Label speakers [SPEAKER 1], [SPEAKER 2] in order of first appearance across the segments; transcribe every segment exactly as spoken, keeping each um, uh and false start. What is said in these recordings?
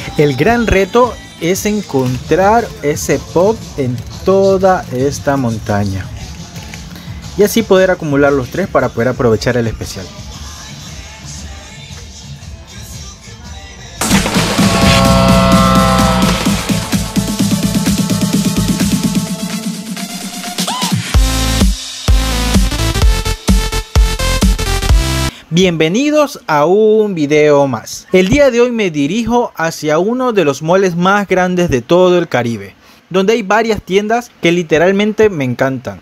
[SPEAKER 1] El gran reto es encontrar ese pop en toda esta montaña y así poder acumular los tres para poder aprovechar el especial. Bienvenidos a un video más. El día de hoy me dirijo hacia uno de los malls más grandes de todo el Caribe, donde hay varias tiendas que literalmente me encantan,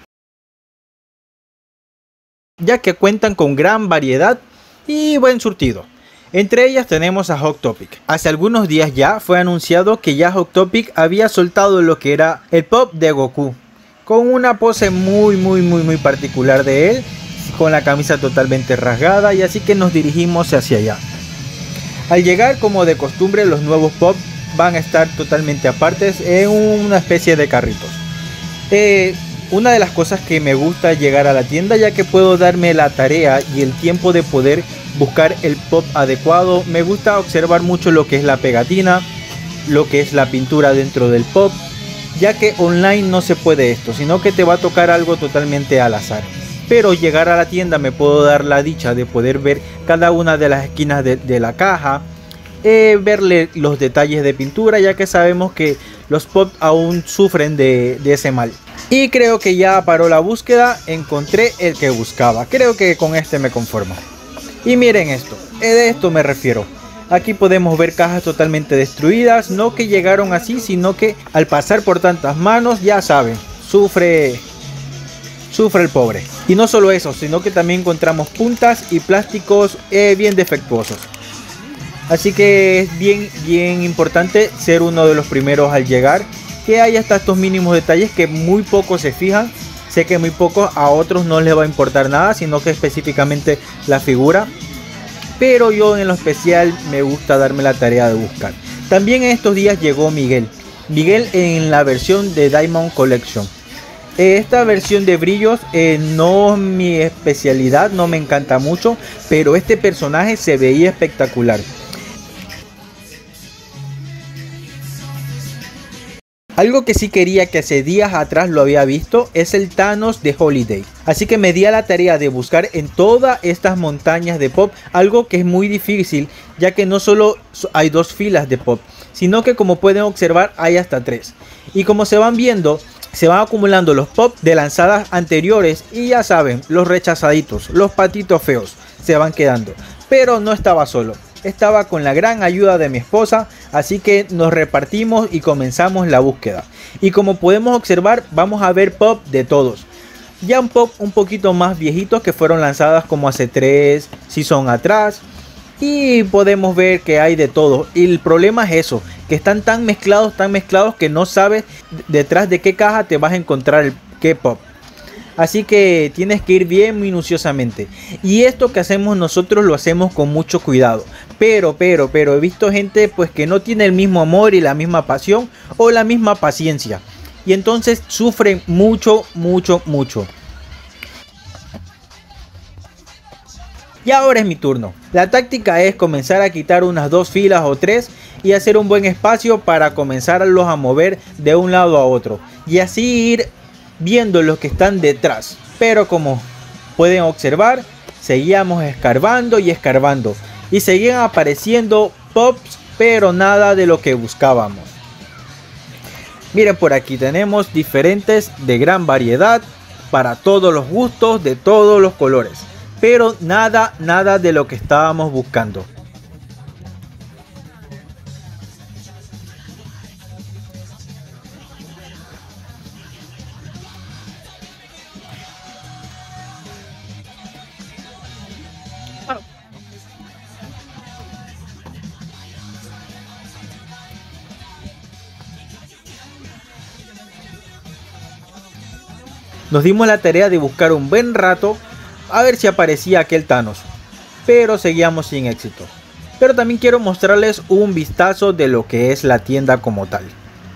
[SPEAKER 1] ya que cuentan con gran variedad y buen surtido. Entre ellas tenemos a Hot Topic. Hace algunos días ya fue anunciado que ya Hot Topic había soltado lo que era el pop de Goku, con una pose muy muy muy muy particular de él, con la camisa totalmente rasgada, y así que nos dirigimos hacia allá. Al llegar, como de costumbre, los nuevos pop van a estar totalmente apartes en una especie de carritos. Eh, una de las cosas que me gusta llegar a la tienda, ya que puedo darme la tarea y el tiempo de poder buscar el pop adecuado. Me gusta observar mucho lo que es la pegatina, lo que es la pintura dentro del pop, ya que online no se puede esto, sino que te va a tocar algo totalmente al azar. Pero llegar a la tienda me puedo dar la dicha de poder ver cada una de las esquinas de, de la caja, eh, verle los detalles de pintura, ya que sabemos que los pop aún sufren de, de ese mal. Y creo que ya paró la búsqueda, encontré el que buscaba. Creo que con este me conformo. Y miren esto, eh, de esto me refiero. Aquí podemos ver cajas totalmente destruidas, no que llegaron así, sino que al pasar por tantas manos, ya saben, sufre... Sufre el pobre. Y no solo eso, sino que también encontramos puntas y plásticos eh, bien defectuosos. Así que es bien, bien importante ser uno de los primeros al llegar. Que hay hasta estos mínimos detalles que muy pocos se fijan. Sé que muy pocos, a otros no les va a importar nada, sino que específicamente la figura. Pero yo en lo especial me gusta darme la tarea de buscar. También en estos días llegó Miguel. Miguel en la versión de Diamond Collection. Esta versión de brillos eh, no es mi especialidad, no me encanta mucho, pero este personaje se veía espectacular. Algo que sí quería, que hace días atrás lo había visto, es el Thanos de Holiday. Así que me di a la tarea de buscar en todas estas montañas de pop, algo que es muy difícil, ya que no solo hay dos filas de pop, sino que como pueden observar hay hasta tres. Y como se van viendo, se van acumulando los pop de lanzadas anteriores y ya saben, los rechazaditos, los patitos feos se van quedando. Pero no estaba solo, estaba con la gran ayuda de mi esposa, así que nos repartimos y comenzamos la búsqueda. Y como podemos observar, vamos a ver pop de todos. Ya un pop un poquito más viejitos que fueron lanzadas como hace tres seasons atrás. Y podemos ver que hay de todo. Y el problema es eso, que están tan mezclados, tan mezclados que no sabes detrás de qué caja te vas a encontrar el qué pop. Así que tienes que ir bien minuciosamente. Y esto que hacemos nosotros lo hacemos con mucho cuidado. Pero, pero, pero he visto gente pues que no tiene el mismo amor y la misma pasión o la misma paciencia. Y entonces sufren mucho, mucho, mucho. Y ahora es mi turno. La táctica es comenzar a quitar unas dos filas o tres y hacer un buen espacio para comenzarlos a mover de un lado a otro. Y así ir viendo los que están detrás. Pero como pueden observar, seguíamos escarbando y escarbando. Y seguían apareciendo pops, pero nada de lo que buscábamos. Miren, por aquí tenemos diferentes de gran variedad, para todos los gustos, de todos los colores. Pero nada, nada de lo que estábamos buscando. Nos dimos la tarea de buscar un buen rato a ver si aparecía aquel Thanos, pero seguíamos sin éxito. Pero también quiero mostrarles un vistazo de lo que es la tienda como tal.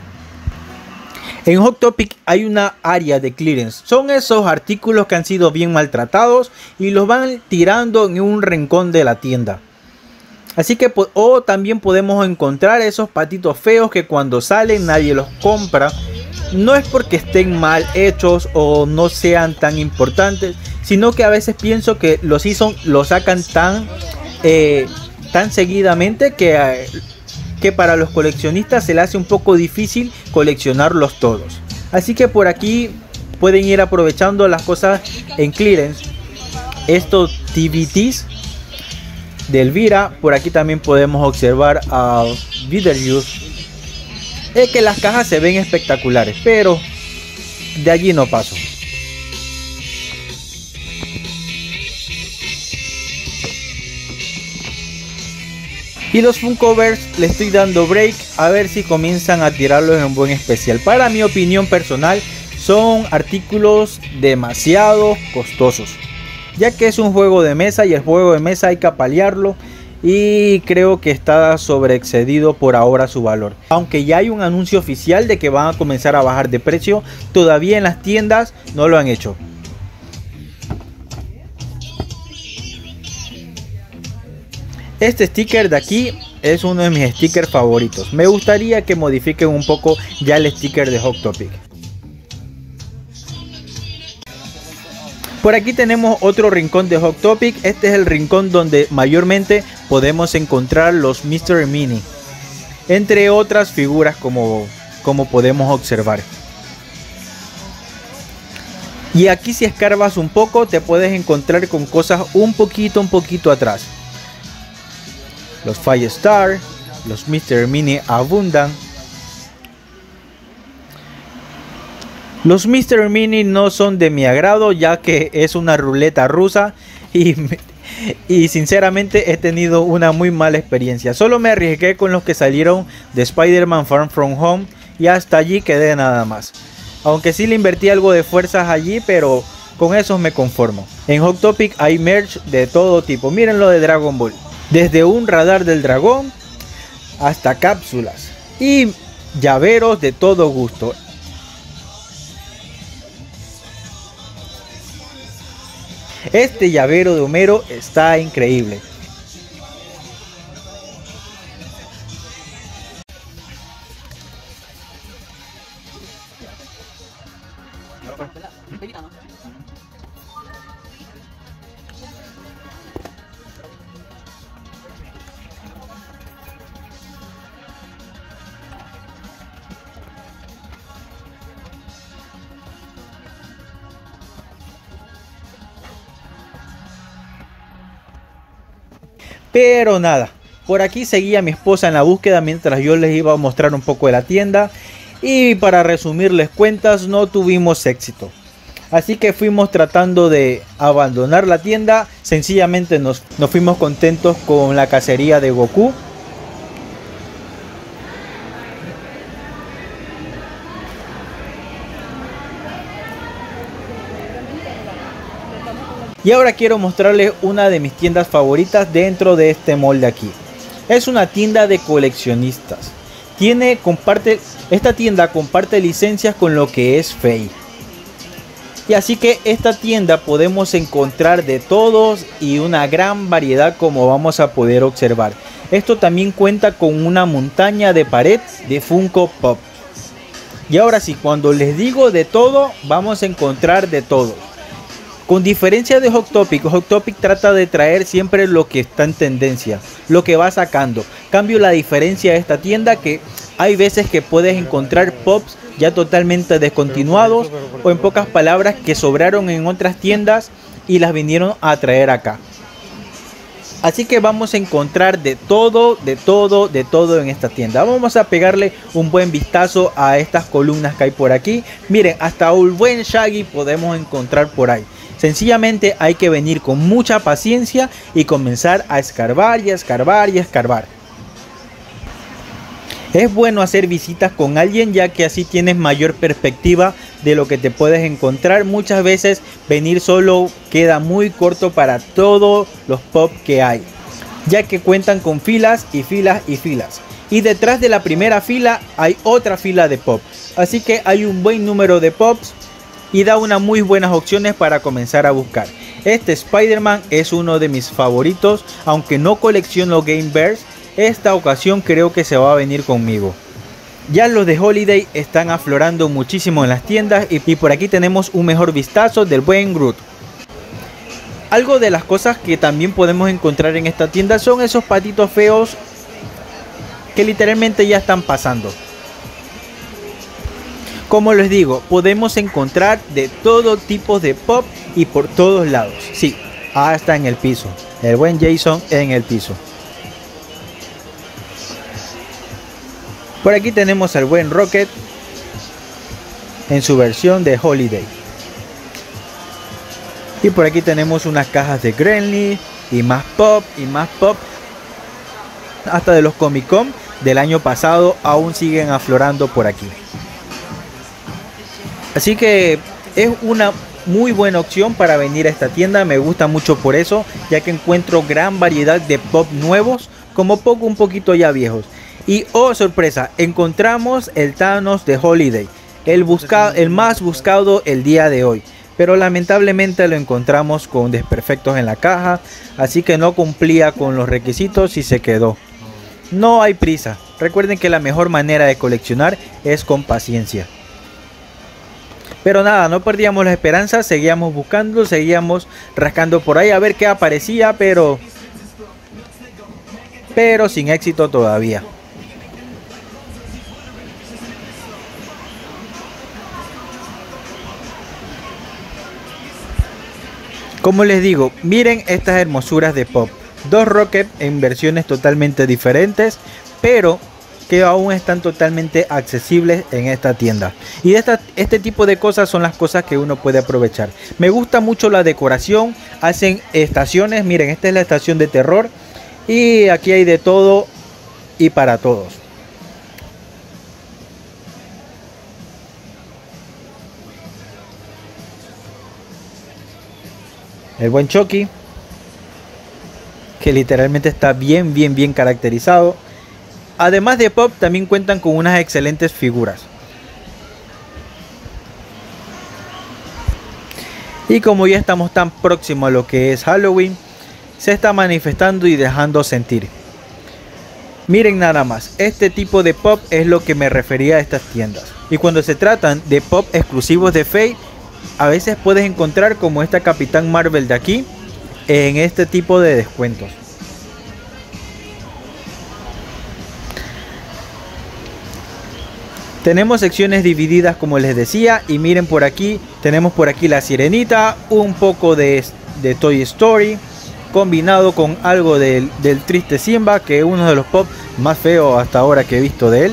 [SPEAKER 1] En Hot Topic hay una área de clearance. Son esos artículos que han sido bien maltratados y los van tirando en un rincón de la tienda. Así que o también podemos encontrar esos patitos feos que cuando salen nadie los compra. No es porque estén mal hechos o no sean tan importantes, sino que a veces pienso que los Season los sacan tan, eh, tan seguidamente que, eh, que para los coleccionistas se les hace un poco difícil coleccionarlos todos. Así que por aquí pueden ir aprovechando las cosas en clearance. Estos T V Ts de Elvira. Por aquí también podemos observar a Beetlejuice. Es que las cajas se ven espectaculares, pero de allí no paso. Y los Funkoverse le estoy dando break a ver si comienzan a tirarlos en buen especial. Para mi opinión personal, son artículos demasiado costosos, ya que es un juego de mesa y el juego de mesa hay que apalearlo. Y creo que está sobreexcedido por ahora su valor. Aunque ya hay un anuncio oficial de que van a comenzar a bajar de precio, todavía en las tiendas no lo han hecho. Este sticker de aquí es uno de mis stickers favoritos. Me gustaría que modifiquen un poco ya el sticker de Hot Topic. Por aquí tenemos otro rincón de Hot Topic. Este es el rincón donde mayormente podemos encontrar los Mystery Mini, entre otras figuras como, como podemos observar. Y aquí si escarbas un poco te puedes encontrar con cosas un poquito un poquito atrás. Los Firestar, los Mystery Mini abundan. Los Mystery Mini no son de mi agrado, ya que es una ruleta rusa y, y sinceramente he tenido una muy mala experiencia. Solo me arriesgué con los que salieron de Spider-Man Far From Home y hasta allí quedé nada más. Aunque sí le invertí algo de fuerzas allí, pero con esos me conformo. En Hot Topic hay merch de todo tipo. Miren lo de Dragon Ball. Desde un radar del dragón hasta cápsulas y llaveros de todo gusto. Este llavero de Homero está increíble. Pero nada, por aquí seguía mi esposa en la búsqueda mientras yo les iba a mostrar un poco de la tienda. Y para resumirles cuentas, no tuvimos éxito. Así que fuimos tratando de abandonar la tienda. Sencillamente nos, nos fuimos contentos con la cacería de Goku. Y ahora quiero mostrarles una de mis tiendas favoritas dentro de este mall de aquí. Es una tienda de coleccionistas. Tiene, comparte, esta tienda comparte licencias con lo que es Fei. Y así que esta tienda podemos encontrar de todos y una gran variedad, como vamos a poder observar. Esto también cuenta con una montaña de pared de Funko Pop. Y ahora sí, cuando les digo de todo, vamos a encontrar de todo. Con diferencia de Hot Topic, Hot Topic trata de traer siempre lo que está en tendencia, lo que va sacando. Cambio la diferencia de esta tienda, que hay veces que puedes encontrar pops ya totalmente descontinuados, o en pocas palabras que sobraron en otras tiendas y las vinieron a traer acá. Así que vamos a encontrar de todo, de todo, de todo en esta tienda. Vamos a pegarle un buen vistazo a estas columnas que hay por aquí. Miren, hasta un buen Shaggy podemos encontrar por ahí. Sencillamente hay que venir con mucha paciencia y comenzar a escarbar y a escarbar y a escarbar. Es bueno hacer visitas con alguien, ya que así tienes mayor perspectiva de lo que te puedes encontrar. Muchas veces venir solo queda muy corto para todos los pop que hay, ya que cuentan con filas y filas y filas. Y detrás de la primera fila hay otra fila de pop. Así que hay un buen número de pops y da unas muy buenas opciones para comenzar a buscar. Este Spider-Man es uno de mis favoritos, aunque no colecciono Game Bears, esta ocasión creo que se va a venir conmigo. Ya los de Holiday están aflorando muchísimo en las tiendas y, y por aquí tenemos un mejor vistazo del buen Groot. Algo de las cosas que también podemos encontrar en esta tienda son esos patitos feos que literalmente ya están pasando. Como les digo, podemos encontrar de todo tipo de pop y por todos lados. Sí, hasta en el piso. El buen Jason en el piso. Por aquí tenemos al buen Rocket en su versión de Holiday. Y por aquí tenemos unas cajas de Gremlins y más pop y más pop. Hasta de los Comic Con del año pasado aún siguen aflorando por aquí. Así que es una muy buena opción para venir a esta tienda. Me gusta mucho por eso, ya que encuentro gran variedad de pop nuevos como poco un poquito ya viejos. Y oh sorpresa, encontramos el Thanos de Holiday, el, busca el más buscado el día de hoy. Pero lamentablemente lo encontramos con desperfectos en la caja, así que no cumplía con los requisitos y se quedó. No hay prisa, recuerden que la mejor manera de coleccionar es con paciencia. Pero nada, no perdíamos la esperanza, seguíamos buscando, seguíamos rascando por ahí a ver qué aparecía, pero... Pero sin éxito todavía. Como les digo, miren estas hermosuras de pop. Dos Rocket en versiones totalmente diferentes, pero que aún están totalmente accesibles en esta tienda. Y esta, este tipo de cosas son las cosas que uno puede aprovechar. Me gusta mucho la decoración, hacen estaciones, miren, esta es la estación de terror. Y aquí hay de todo y para todos. El buen Chucky, que literalmente está bien, bien, bien caracterizado. Además de pop, también cuentan con unas excelentes figuras. Y como ya estamos tan próximos a lo que es Halloween, se está manifestando y dejando sentir. Miren nada más, este tipo de pop es lo que me refería a estas tiendas. Y cuando se tratan de pop exclusivos de Fate, a veces puedes encontrar como esta Capitán Marvel de aquí, en este tipo de descuentos. Tenemos secciones divididas como les decía, y miren por aquí, tenemos por aquí la Sirenita, un poco de, de Toy Story, combinado con algo del, del triste Simba, que es uno de los pop más feos hasta ahora que he visto de él.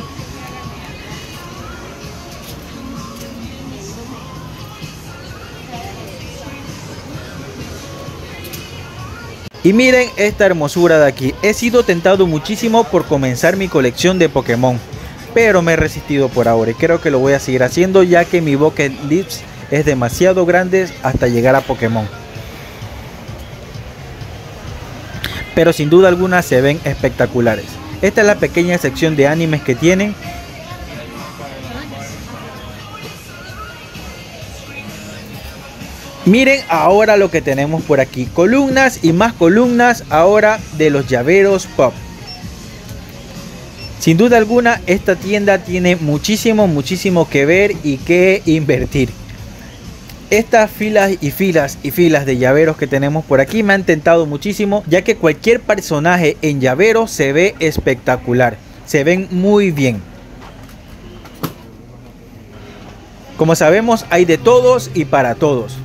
[SPEAKER 1] Y miren esta hermosura de aquí, he sido tentado muchísimo por comenzar mi colección de Pokémon, pero me he resistido por ahora y creo que lo voy a seguir haciendo, ya que mi bucket list es demasiado grande hasta llegar a Pokémon. Pero sin duda alguna se ven espectaculares. Esta es la pequeña sección de animes que tienen. Miren ahora lo que tenemos por aquí, columnas y más columnas ahora de los llaveros pop. Sin duda alguna esta tienda tiene muchísimo, muchísimo que ver y que invertir. Estas filas y filas y filas de llaveros que tenemos por aquí me han tentado muchísimo, ya que cualquier personaje en llavero se ve espectacular, se ven muy bien. Como sabemos, hay de todos y para todos.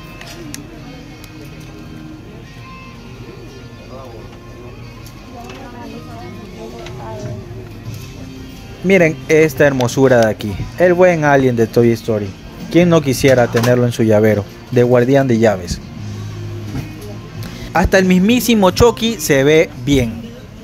[SPEAKER 1] Miren esta hermosura de aquí, el buen alien de Toy Story. ¿Quién no quisiera tenerlo en su llavero de guardián de llaves? Hasta el mismísimo Chucky se ve bien.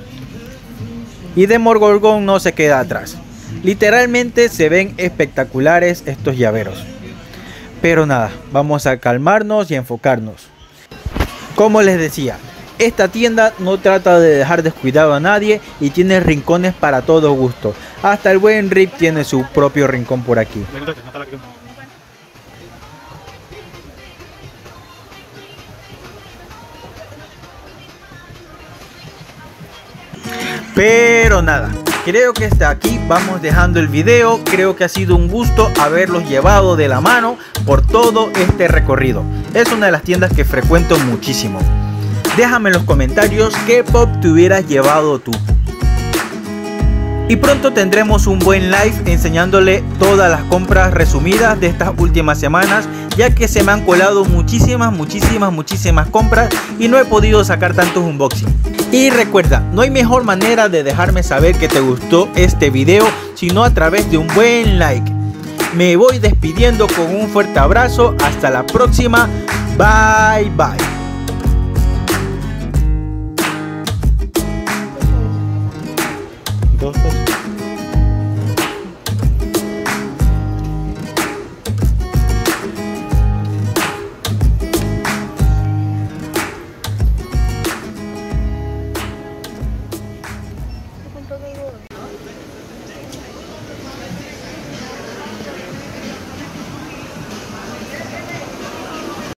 [SPEAKER 1] Y Demogorgon no se queda atrás. Literalmente se ven espectaculares estos llaveros. Pero nada, vamos a calmarnos y enfocarnos. Como les decía, esta tienda no trata de dejar descuidado a nadie y tiene rincones para todo gusto. Hasta el buen Rip tiene su propio rincón por aquí. Pero nada, creo que hasta aquí vamos dejando el video. Creo que ha sido un gusto haberlos llevado de la mano por todo este recorrido. Es una de las tiendas que frecuento muchísimo. Déjame en los comentarios qué pop te hubieras llevado tú. Y pronto tendremos un buen live enseñándole todas las compras resumidas de estas últimas semanas, ya que se me han colado muchísimas, muchísimas, muchísimas compras y no he podido sacar tantos unboxing. Y recuerda, no hay mejor manera de dejarme saber que te gustó este video sino a través de un buen like. Me voy despidiendo con un fuerte abrazo. Hasta la próxima. Bye bye. Dos, dos.